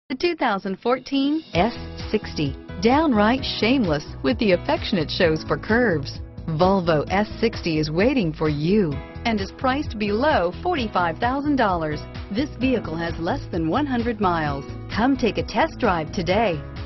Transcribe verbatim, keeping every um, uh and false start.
The two thousand fourteen S sixty. Downright shameless with the affection it shows for curves. Volvo S sixty is waiting for you and is priced below forty-five thousand dollars. This vehicle has less than one hundred miles. Come take a test drive today.